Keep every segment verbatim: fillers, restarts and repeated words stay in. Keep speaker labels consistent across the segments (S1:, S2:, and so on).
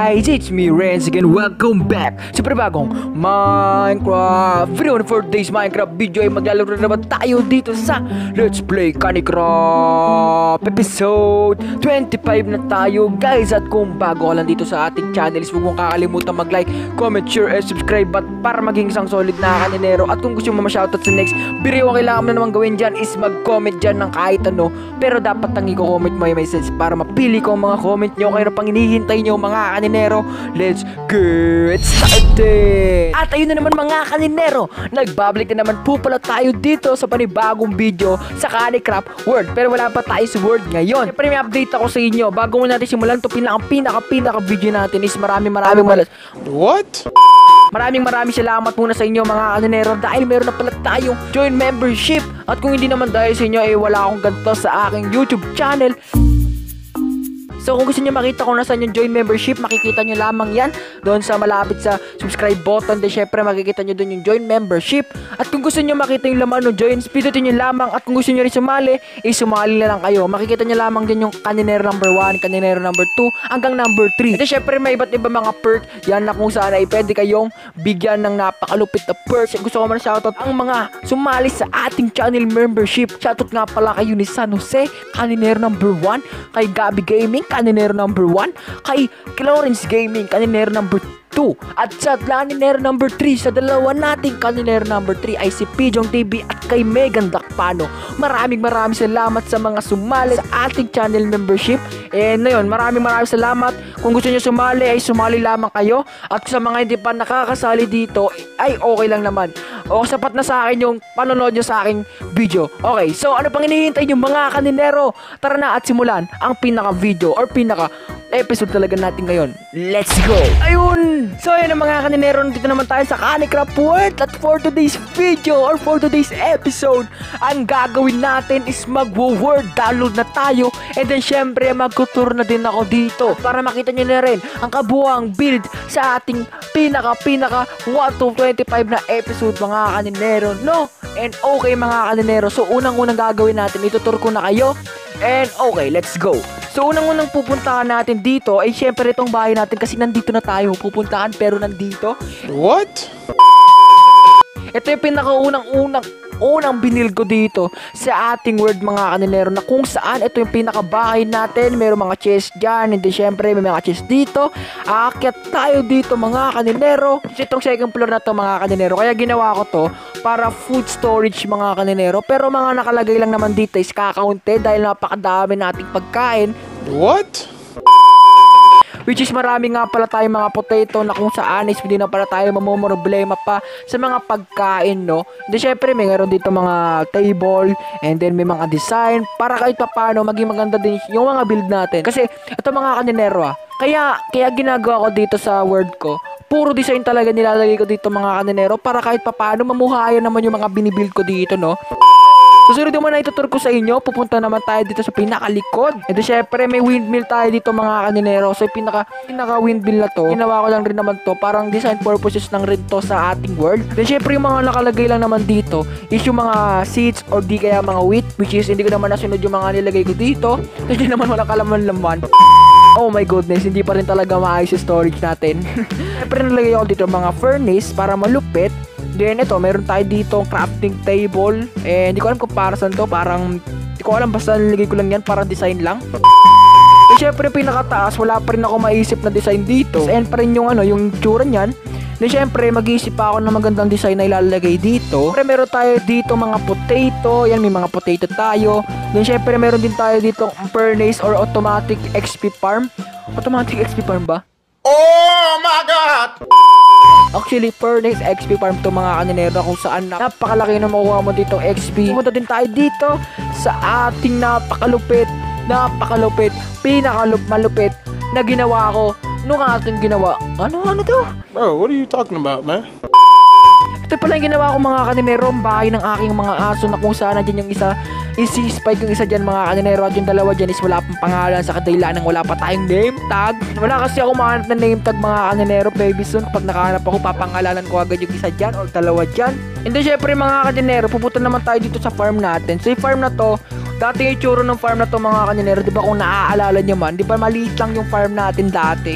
S1: guys, it's me Renz again. Welcome back sa panibagong Minecraft video. For today's Minecraft video ay maglalaro na naman tayo dito sa Let's Play KaniCraft episode twenty-five na tayo guys. At kung bago ka lang dito sa ating channel, huwag mong kakalimutan mag-like, comment, share, and subscribe at para maging isang solid na kaninero. At kung gusto mo ma-shoutout sa next video, ang kailangan mo na naman gawin dyan is mag-comment dyan ng kahit ano. Pero dapat ang i-comment mo ay may sense para mapili ko ang mga comment nyo. Kaya pang hinihintay nyo mga kaninero, let's get started! At ayun na naman mga kaninero, nagbabalik na naman po pala tayo dito sa panibagong video sa KaniCraft World. Pero wala pa tayo sa World ngayon. Siyempre may update ako sa inyo. Bago mo natin simulan to, pinaka pinaka pinaka video natin is maraming maraming malas.
S2: What?
S1: Maraming maraming salamat muna sa inyo mga kaninero dahil meron na pala tayong join membership. At kung hindi naman dahil sa inyo, eh wala akong ganito sa aking YouTube channel. So kung gusto nyo makita kung nasan yung join membership, makikita nyo lamang yan doon sa malapit sa subscribe button. Then syempre makikita nyo doon yung join membership. At kung gusto nyo makita yung laman ng join, pindutin nyo lamang. At kung gusto nyo rin sumali, eh sumali na lang kayo. Makikita nyo lamang din yung Kaninero number one, Kaninero number two, hanggang number three. At syempre may iba't iba mga perk. Yan na kung saan ay pwede kayong bigyan ng napakalupit na perks. Gusto ko man shoutout ang mga sumali sa ating channel membership. Shoutout nga pala kayo ni San Jose, Kaninero number one, kay Gabi Gaming, Kaninero number one, kay Lawrence Gaming, Kaninero number two, at sa Kaninero number three, sa dalawa nating Kaninero number three ay si Pijong T V at kay Megan Dakpano. Maraming maraming salamat sa mga sumali sa ating channel membership. And na yun, maraming maraming salamat. Kung gusto nyo sumali ay sumali lamang kayo. At sa mga hindi pa nakakasali dito ay okay lang naman. O sapat na sa akin yung panonood nyo sa aking video. Okay, so ano pang hinihintay nyo mga kaninero? Tara na at simulan ang pinaka video or pinaka episode talaga natin ngayon. Let's go! Ayun! So ayun ang mga kaninero, dito naman tayo sa KaniCraft World. At for today's video or for today's episode, ang gagawin natin is mag-world download na tayo. And then syempre mag-tour na din ako dito para makita nyo na rin ang kabuang build sa ating pinaka pinaka one to twenty-five na episode mga kaninero, no? And okay mga kaninero, so unang-unang gagawin natin, itutur ko na kayo. And okay, let's go. So unang-unang pupuntahan natin dito ay syempre itong bahay natin kasi nandito na tayo pupuntahan pero nandito.
S2: What?
S1: Ito yung pinakaunang-unang unang binil ko dito sa ating world mga kaninero, na kung saan ito yung pinakabahay natin. Meron mga chest dyan, hindi syempre may mga chest dito. Aakyat tayo dito mga kaninero. Itong second floor na to mga kaninero, kaya ginawa ko to para food storage mga kaninero. Pero mga nakalagay lang naman dito is kakaunti dahil napakadami nating pagkain.
S2: What?
S1: Which is marami nga pala tayong mga potato na kung saan is hindi na pala tayo mamumroblema pa sa mga pagkain, no? Then syempre may meron dito mga table and then may mga design para kahit pa paano maging maganda din yung mga build natin. Kasi ito mga kaninero ah, kaya, kaya ginagawa ko dito sa world ko, puro design talaga nilalagay ko dito mga kaninero para kahit pa paano mamuhayan naman yung mga binibuild ko dito, no? Susunod naman na itutur ko sa inyo, pupunta naman tayo dito sa pinakalikod. And then syempre may windmill tayo dito mga kaninero. So pinaka, pinaka windmill na to, ginawa ko lang rin naman to, parang design purposes lang rin to sa ating world. Then syempre yung mga nakalagay lang naman dito is yung mga seeds or di kaya mga wheat, which is hindi ko naman nasunod yung mga nilagay ko dito. Hindi naman wala kalaman-laman. Oh my goodness, hindi pa rin talaga maayos yung storage natin. Syempre nalagay ako dito mga furnace para malupit. Then ito, meron tayo dito crafting table. Eh, hindi ko alam kung para saan to. Parang, hindi ko alam, basta nilagay ko lang yan, parang design lang. Eh, syempre pinakataas, wala pa rin ako maisip na design dito. And pa rin yung ano, yung tsura niyan. Then syempre, mag-iisip pa ako ng magandang design na ilalagay dito. Syempre, meron tayo dito mga potato. Yan, may mga potato tayo. Then syempre, meron din tayo dito furnace or automatic X P farm. Automatic X P farm ba?
S2: Oh my God!
S1: Actually, furnace X P farm to mga kaninero, kung saan napakalaki na makuha mo dito X P. Pumunta din tayo dito sa ating napakalupit, napakalupit, pinakamalupit na ginawa ko nung ating ginawa. Ano? Ano to?
S2: Bro, what are you talking about, man?
S1: Ito pala yung ginawa ko mga kaninero, bahay ng aking mga aso na kung saan nandiyan yung isa, isi-spike yung isa dyan mga kaninero, at yung dalawa dyan is wala pang pangalan sa kadahilan ng wala pa tayong name tag. Wala kasi ako mahanap na name tag mga kaninero, baby soon kapag nakahanap ako papangalanan ko agad yung isa dyan or dalawa dyan. And then syempre mga kaninero, pupunta naman tayo dito sa farm natin. So yung farm na to, dati yung itsura ng farm na to mga kaninero, di ba kung naaalala nyo man, di ba maliit lang yung farm natin dati.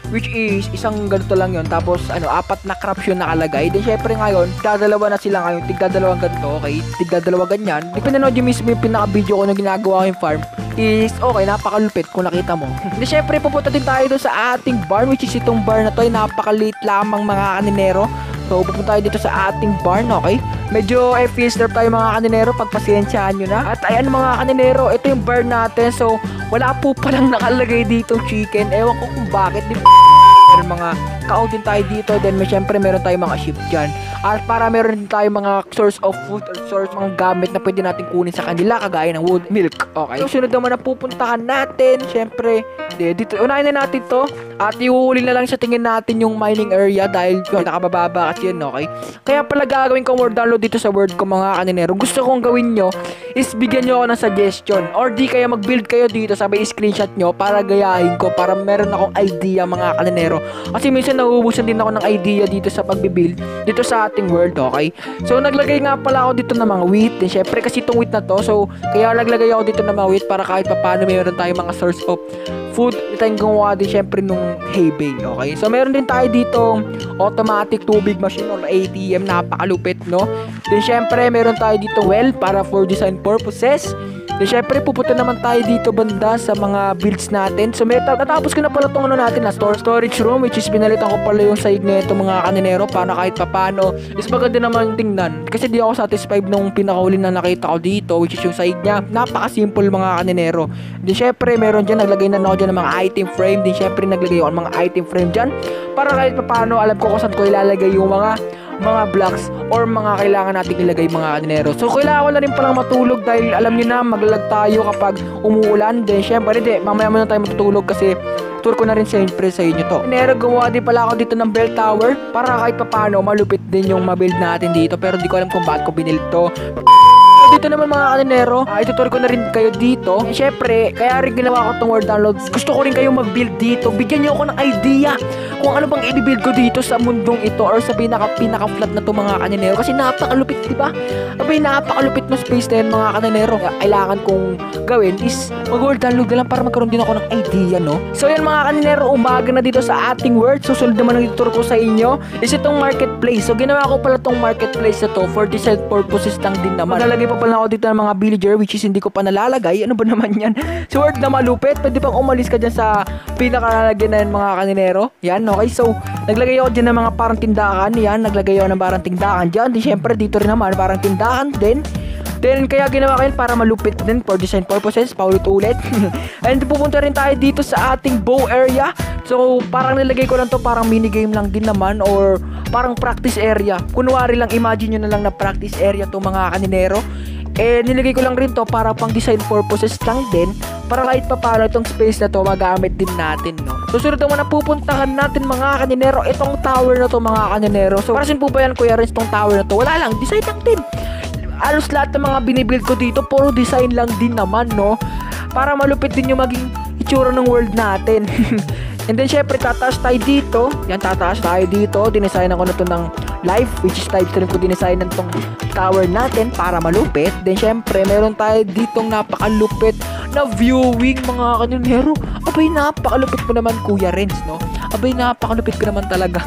S1: which is isang ganito lang yon, tapos ano, apat na crops yun nakalagay. Then syempre ngayon, tigdadalawa na sila ngayon, tigdadalawang ganito, okay, tigdadalawa ganyan. Di pinanood yung mismo yung pinaka-video ko na ginagawa ko yung farm is okay, napakalupit kung nakita mo. Then syempre pupunta din tayo doon sa ating barn, which is itong barn na to ay napakaliit lamang mga kaninero. So pupunta tayo dito sa ating barn, okay? Medyo eh, filter tayo mga kaninero, pagpasensyahan nyo na. At ayan mga kaninero, ito yung barn natin. So wala po palang nakalagay dito chicken. Ewan ko kung bakit. Di meron mga cow din tayo dito. Then may syempre meron tayo mga sheep dyan. At para meron din tayo mga source of food or source mga gamit na pwede natin kunin sa kanila, kagaya ng wood, milk, okay? So sunod naman na pupuntahan natin, syempre dito, unahin na natin to. At iuhuli na lang sa tingin natin yung mining area dahil yun, nakabababa kasi yun, okay? Kaya pala gagawin ko more download dito sa word ko mga kaninero. Gusto kong gawin nyo is bigyan nyo ako ng suggestion or di kaya mag-build kayo dito, sabay screenshot nyo para gayahin ko, para meron akong idea mga kaninero. Kasi minsan nauubusan din ako ng idea dito sa pagbibuild dito sa ating world, okay? So naglagay nga pala ako dito ng mga wheat. Then syempre kasi itong wheat na to, so kaya naglagay ako dito ng mga wheat para kahit paano meron tayong mga source of food. Ito yung gumawa din syempre nung hay bale, okay? So meron din tayo dito automatic tubig machine or A T M, napakalupit, no? Then syempre meron tayo dito well para for design purposes. Then syempre pupunta naman tayo dito banda sa mga builds natin. So may natapos ko na pala itong ano natin na store storage room, which is pinalitan ko pala yung side nito mga kaninero para kahit papano is maganda naman tingnan. Kasi di ako satisfied nung pinakahuli na nakita ko dito, which is yung side niya. Napaka-simple mga kaninero. Then syempre meron dyan, naglagay na ako dyan ng mga item frame. Then syempre naglagay ako ng mga item frame dyan para kahit papano alam ko kung saan ko ilalagay yung mga mga blocks or mga kailangan nating ilagay mga kaninero. So kailangan ko na rin palang matulog dahil alam niyo na maglalag tayo kapag umuulan. Then syempre hindi, mamaya muna tayo matutulog kasi tour ko na rin syempre sa inyo to. Kaninero, gumawa din pala ako dito ng bell tower para kahit papano malupit din yung mabuild natin dito, pero di ko alam kung bakit ko binili to. Dito naman mga kaninero, uh, itutur ko na rin kayo dito. Eh, syempre, kaya rin ginawa ko itong word downloads. Gusto ko rin kayo mag-build dito. Bigyan niyo ako ng idea kung ano bang i-build ko dito sa mundong ito or sa pinaka-pinaka-flat na to mga kaninero. Kasi napakalupit, diba? Abay, napakalupit na space na yun mga kaninero. Kailangan kong gawin is mag-word download na lang para magkaroon din ako ng idea, no? So yun mga kaninero, umaga na dito sa ating word. Susunod naman ang itutur ko sa inyo is itong marketplace. So ginawa ko pala itong marketplace na to for design purposes lang din naman. Nalalagay pa pala ako dito ng mga villager which is hindi ko pa nalalagay. Ano ba naman yan? So word na malupit. Pwede pang umalis ka dyan sa pinakalalagyan na yan mga kaninero. Yan, okay. So naglagay ako dyan ng mga parang tindahan. Yan, naglagay ako ng parang tindahan dyan. Di syempre dito rin naman parang tindahan din. Then kaya ginawa ko yun para malupit din for design purposes. Paulit-ulit. And pupunta rin tayo dito sa ating bow area. So parang nilagay ko lang to parang minigame lang din naman or parang practice area. Kunwari lang, imagine nyo na lang na practice area to mga kaninero. Eh nilagay ko lang rin to para pang design purposes lang din, para kahit pa paano itong space na to magamit din natin, no? Susunod naman na pupuntahan natin mga kaninero, itong tower na to mga kaninero. So para sin po ba yan Kuya Renz, itong tower na to? Wala lang, design lang din. Alos lahat ng mga binibuild ko dito puro design lang din naman, no? Para malupit din yung maging itsura ng world natin. And then syempre tataas tayo dito. Yan, tataas tayo dito. Dinesign ako na to ng live, which is type three ko dinesign ng tong tower natin para malupit. Then syempre meron tayo ditong napakalupit na viewing mga kaninero. Abay, napakalupit ko naman Kuya Renz, no? Abay, napakalupit ko naman talaga.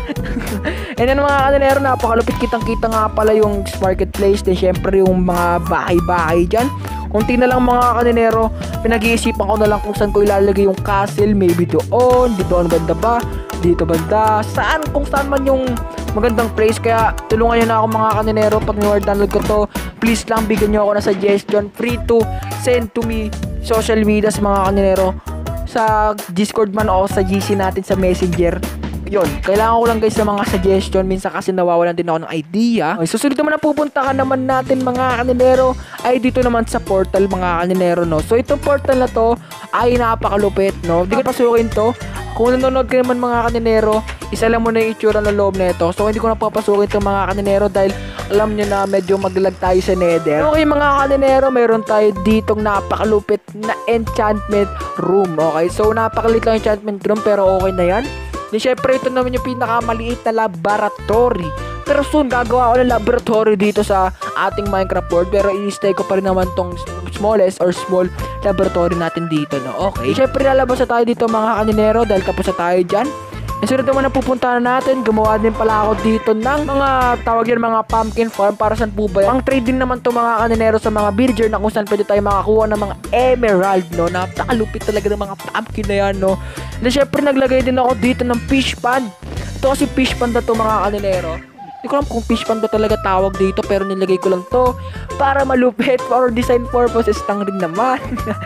S1: And then mga kaninero, napakalupit, kitang kita nga pala yung marketplace. Then syempre yung mga bahay-bahay dyan. Kunti na lang mga kaninero, pinag-iisipan ko na lang kung saan ko ilalagay yung castle. Maybe doon, dito ano banda ba, dito banda, saan, kung saan man yung magandang place. Kaya tulungan nyo na ako mga kaninero pag ni-word download ko to. Please lang bigyan nyo ako ng suggestion. Free to send to me social medias mga kaninero, sa Discord man o sa G C natin sa Messenger. Yun, kailangan ko lang guys ng mga suggestion. Minsan kasi nawawalan din ako ng idea. Okay, susunod naman na pupuntahan naman natin mga kaninero ay dito naman sa portal mga kaninero, no? So itong portal na to ay napakalupit, no? Hindi ko pasukin to. Kung nanonood ka naman mga kaninero, isa lang mo na yung itsura ng loob na ito. So hindi ko na papasukin itong mga kaninero dahil alam nyo na medyo maglag tayo sa nether. Okay mga kaninero, mayroon tayo ditong napakalupit na enchantment room. Okay, so napakalit lang enchantment room pero okay na yan. Di syempre ito naman yung pinakamaliit na laboratory Pero soon, gagawa ko ng laboratory dito sa ating Minecraft world. Pero i-stay ko pa rin naman tong smallest or small laboratory natin dito, no? Okay. Siyempre, lalabas na tayo dito mga kaninero dahil tapos na tayo dyan. Nasunod naman na pupuntahan natin, gumawa din pala ako dito ng mga tawag yan mga pumpkin farm. Para saan po ba yan? Pang trade din naman to mga kaninero sa mga villager na kung saan pwede tayo makakuha ng mga emerald, no? Napakalupit talaga ng mga pumpkin na yan, no? Na syempre naglagay din ako dito ng fish pond. Ito kasi fish pond na to mga kaninero. Hindi ko alam kung fish pond ba talaga tawag dito, pero nilagay ko lang to para malupit for design purposes lang rin naman.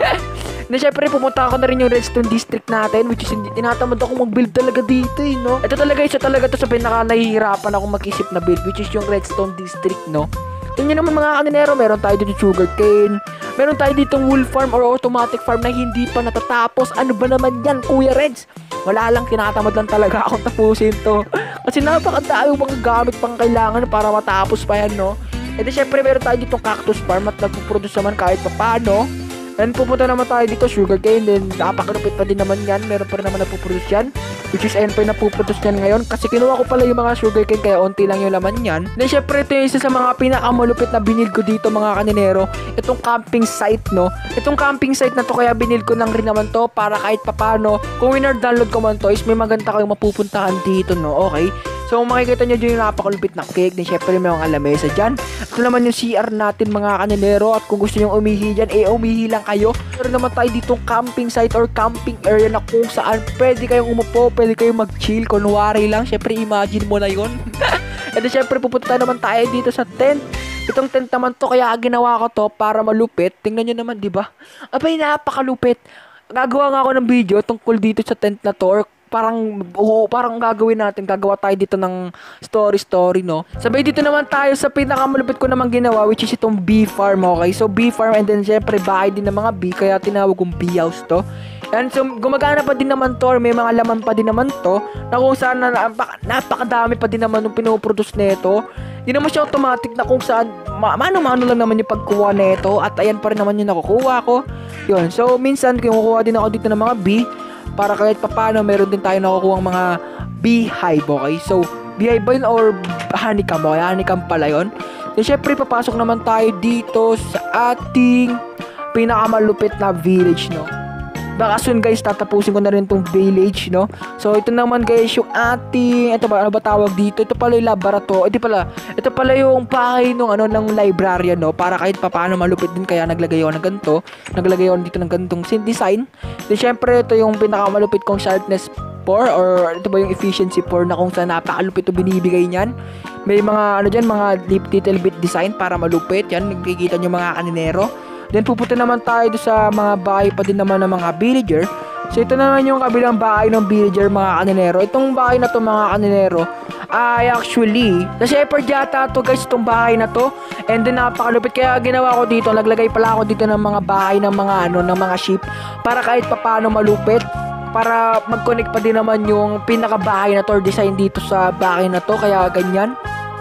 S1: Na syempre pumunta ako na rin yung redstone district natin, which is hindi tinatamad ako mag-build talaga dito, eh, no? Ito talaga isa talaga to sa pinaka nahihirapan ako mag-isip na build, which is yung redstone district, no? Tingnan naman mga kaninero, meron tayo dito sugar cane, meron tayo dito wool farm or automatic farm na hindi pa natatapos. Ano ba naman yan, Kuya Reds? Wala lang, tinatamad lang talaga akong tapusin to. Kasi napakadami mga gamit pang kailangan para matapos pa yan, no? E di syempre meron tayo dito cactus farm at nagpo-produce naman kahit pa paano. And pupunta naman tayo dito, sugarcane, then napakalupit pa din naman yan. Meron pa rin naman napuproduce yan, which is ayun pa yung napuproduce yan ngayon. Kasi kinuha ko pala yung mga sugarcane, kaya onti lang yung laman yan. Then syempre ito yung isa sa mga pinakamalupit na binil ko dito mga kaninero. Itong camping site, no? Itong camping site na to, kaya binil ko lang rin naman to para kahit papano, kung winner download ko man to, is may maganda kayong mapupuntahan dito, no? Okay? So makikita nyo dyan yung napakalupit na cake. Then syempre may mga lamesa dyan. Ito naman yung C R natin mga kaninero. At kung gusto nyo umihi dyan, eh umihi lang kayo. Pero naman tayo ditong camping site or camping area na kung saan pwede kayong umupo, pwede kayong mag-chill. Kunwari lang, syempre imagine mo na yun. And then syempre pupunta naman tayo dito sa tent. Itong tent naman to, kaya ginawa ko to para malupit. Tingnan nyo naman, diba? Abay, napakalupit. Gagawa nga ako ng video tungkol dito sa tent na to, or parang oo, parang gagawin natin, gagawa tayo dito ng story story, no? Sabay dito naman tayo sa pinakamalupit ko namang ginawa, which is itong bee farm, okay? So bee farm, and then syempre bahay din ng mga bee, kaya tinawag kong bee house to. And so gumagana pa din naman to, or may mga laman pa din naman to, na kung saan na, napaka, napakadami pa din naman yung pinoproduce nito. Hindi naman siya automatic na kung saan mano-mano lang naman yung pagkuha nito, at ayan pa rin naman yung nakukuha ko. Yun, so minsan kinukuha din ako dito ng mga bee, para kahit papano meron din tayo nakukuha ng mga beehive, okay? So, beehive ba yun or honeycomb, okay? Honeycomb pala yun. Then, syempre, papasok naman tayo dito sa ating pinakamalupit na village, no? Baka soon, guys, tatapusin ko na rin tong village, no? So, ito naman, guys, yung ating, ito ba, ano ba tawag dito? Ito pala yung laboratory, ito pala, ito pala yung bahay ng, ano, ng librarian, no? Para kahit papaano malupit din, kaya naglagay ako ng ganito. Naglagay ako dito ng ganitong design. Then, syempre, ito yung pinakamalupit kong sharpness four, or ito ba yung efficiency four na kung saan napakalupit ito binibigay niyan. May mga, ano dyan, mga little bit design para malupit. Yan, nakikita nyo mga kaninero. Then pupunta naman tayo sa mga bahay pa din naman ng mga villager. So ito naman yung kabilang bahay ng villager mga kaninero. Itong bahay na to mga kaninero ay actually sa shepherd yata to, guys, itong bahay na to. And then napakalupit, kaya ginawa ko dito, naglagay pala ako dito ng mga bahay ng mga ano, ng mga sheep, para kahit papaano malupit, para mag-connect pa din naman yung pinakabahay na to or design dito sa bahay na to, kaya ganyan.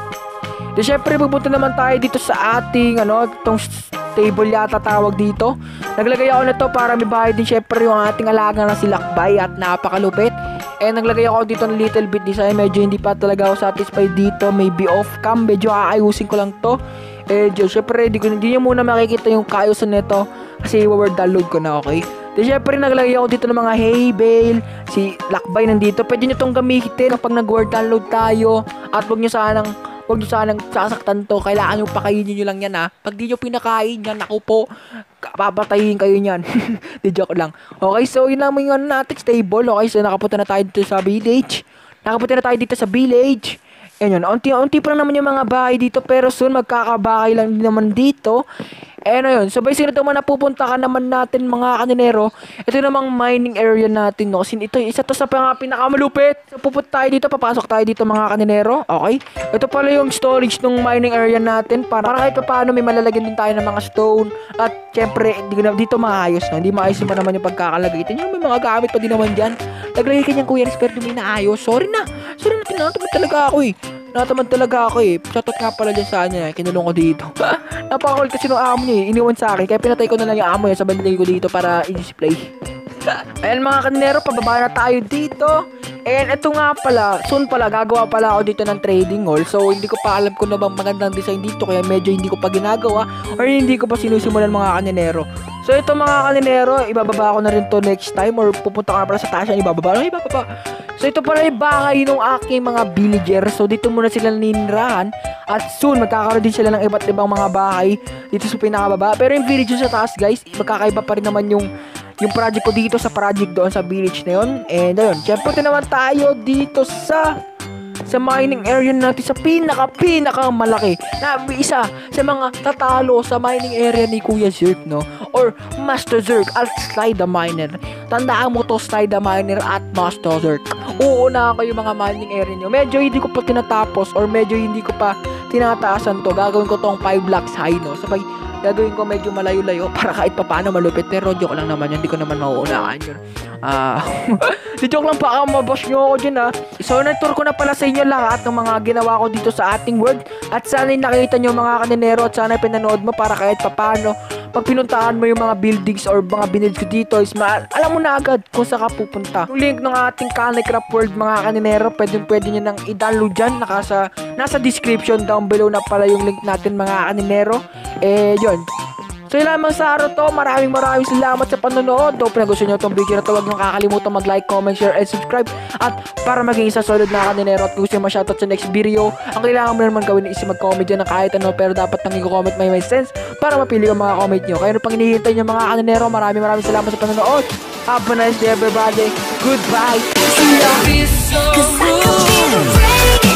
S1: Then syempre pupunta naman tayo dito sa ating ano, itong table yata tawag dito. Naglagay ako nito para may bahay din syempre yung ating alaga na si Lakbay, at napakalupit. Eh naglagay ako dito ng little bit design. Medyo hindi pa talaga ako satisfied dito, maybe off cam, medyo aayusin ko lang to. Eh syempre hindi ko hindi niyo muna makikita yung kaayusan nito kasi i-word download ko na, okay? Then syempre naglagay ako dito ng mga hay bale. Si Lakbay nandito, pwede nyo itong gamitin kapag nag-word download tayo. At huwag nyo sanang Huwag nyo sanang sasaktan to. Kailangan nyo pakainin nyo lang yan, ha. Pag di nyo pinakain yan, ako po, papatayin kayo nyan. Di joke lang. Okay, so yun lang yung natin, stable. Okay, so nakapunta na tayo dito sa village. Nakapunta na tayo dito sa village. Yan yun. Unti-unti pa lang naman yung mga bahay dito, pero soon magkakabahay lang din naman dito. Eh ano yun, sabay sino naman napupunta ka naman natin mga kaninero. Ito namang mining area natin, no? Kasi ito, isa to sa mga pinakamalupit. So pupunta tayo dito, papasok tayo dito mga kaninero. Okay? Ito pala yung storage ng mining area natin, para, para kahit paano may malalagyan din tayo ng mga stone. At syempre, dito maayos, no? Hindi maayos pa naman yung pagkakalagay. Ito yung may mga gamit pa din naman dyan. Naglagay kanyang kuya, pero hindi naayos. Sorry na. Sorry na, tinatamad talaga ako eh. Natamad talaga ako eh. Shoutout nga pala dyan sa kanya eh. Kinulong ko dito. Napakakulit kasi nung amo niya eh. Iniwan sa akin. Kaya pinatay ko na lang yung amo niya. Sabay nilagay ko dito para i-display. Ayan mga kaninero, pababa na tayo dito. And ito nga pala, soon pala, gagawa pala ako dito ng trading hall. So, hindi ko pa alam kung na bang magandang design dito. Kaya medyo hindi ko pa ginagawa or hindi ko pa sinusimulan mga kaninero. So, ito mga kaninero, ibababa ko na rin to next time. Or pupunta ka na pala sa taas yan, ibababa. Ay, ibababa. So, ito pala yung bahay ng aking mga villager. So, dito muna sila ninirahan. At soon, magkakaroon din sila ng iba't ibang mga bahay dito sa pinakababa. Pero yung village sa taas, guys, magkakaiba pa rin naman yung yung project ko dito sa project doon sa village na yun. And ayun, syempre naman tayo dito sa sa mining area natin sa pinaka pinaka malaki na isa sa mga tatalo sa mining area ni Kuya Zerk, no? Or Master Zerk at Slide the Miner. Tandaan mo to, Slide the Miner at Master Zerk. Uuna ko yung mga mining area nyo. Medyo hindi ko pa tinatapos or medyo hindi ko pa tinataasan to. Gagawin ko tong five blocks high, no? Sabay gagawin ko medyo malayo-layo para kahit pa paano malupit. Pero joke lang naman yun, hindi ko naman mauunaan yun. Ah, di joke lang pa, maboss nyo ako dyan, ha. So, nag-tour ko na pala sa inyo lahat ng mga ginawa ko dito sa ating world. At sana'y nakita nyo mga kaninero at sana'y pinanood mo para kahit pa paano pag pinuntahan mo yung mga buildings or mga binilds ko dito is ma alam mo na agad kung saan ka pupunta. Yung link ng ating KaniCraft world mga kaninero, pwede pwede nyo nang i-download dyan. Nakasa, nasa description down below na pala yung link natin mga kaninero. Eh, yun. So yun lamang sa araw to. Maraming maraming salamat sa panonood. Kung nagustuhan nyo itong video na to, huwag nyo kakalimutan mag-like, comment, share, and subscribe. At para maging isa solid na kaninero at kung gusto nyo ma-shoutout sa next video, ang kailangan mo naman gawin is mag-comment dyan ng kahit ano. Pero dapat nang i-comment may may sense para mapili ang mga comment nyo. Kaya ano pang hinihintay nyo mga kaninero, maraming maraming salamat sa panonood. Have a nice day everybody. Goodbye. See ya.